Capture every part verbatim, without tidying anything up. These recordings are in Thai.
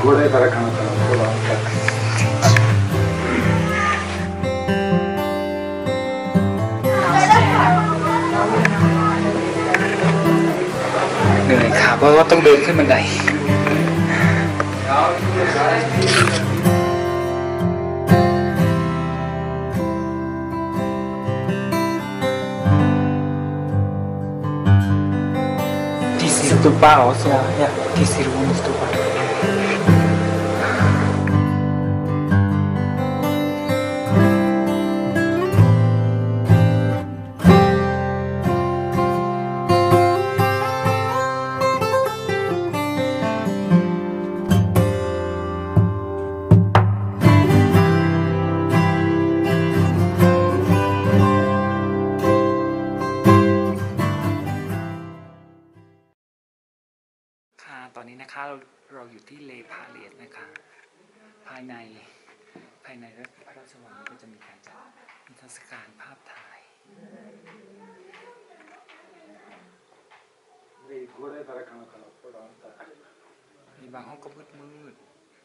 घोड़े तरह खाना था เหนื่อยค่ะเพราะว่าต้องเดินขึ้นบันไดที่สิบตุปาอ๋อสวยเนี่ยที่สิบวันตุปาตอนนี้นะคะเราเราอยู่ที่เลพาเลสนะคะภายในภายในพระราชวังก็จะมีการจัดนิทรรศการภาพถ่ายมีบางห้องก็มืดมืด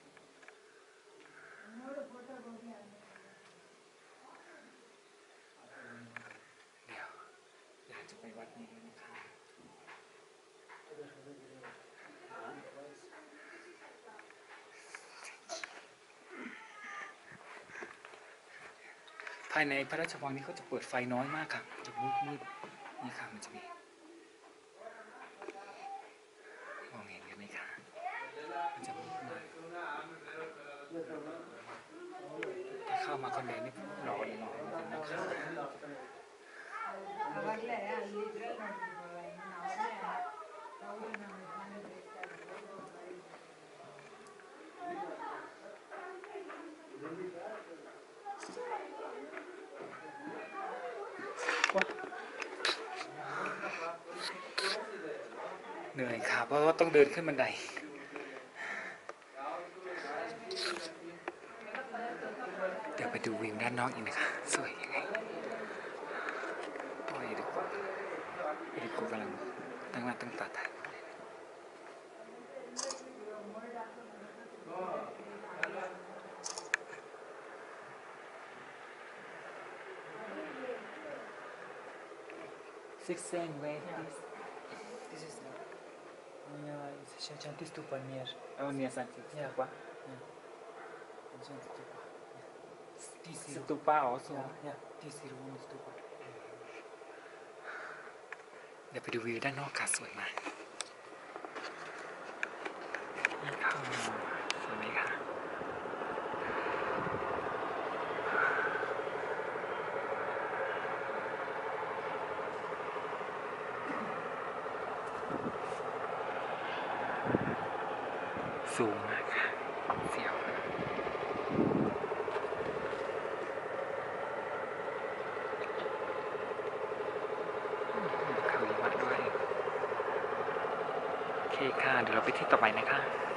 เดี๋ยวอยากจะไปวัดนี้นะคะภายในพระราชวังนี้เขาจะเปิดไฟน้อยมากค่ะจะมืดมืดนี่ค่ะมันจะมีมองเห็นกันไหมคะมันจะมืดมากถ้าเข้ามาคนเดียวนี่หลอนหลอนกันนะคะเหนื่อยค่ะเพราะว่าต้องเดินขึ้นบันไดเดี๋ยวไปดูวิวด้านนอกอีกนะคะสวยยังไงโอ้ยดูดูกูกำลังตั้งหน้าตั้งตาถ่ายซิกเซนเวท This is not. Yeah, it's Shanti Stupa near. Oh, near Shanti Stupa. Yeah. Shanti Stupa. T Stupa also. Yeah, yeah. T zero one Stupa. เดี๋ยวไปดูวิวด้านนอกค่ะสวยมากนี่ค่ะสวยไหมคะสูงมากค่ะเสียวเขามีวัดด้วยโอเคค่ะเดี๋ยวเราไปที่ต่อไปนะคะ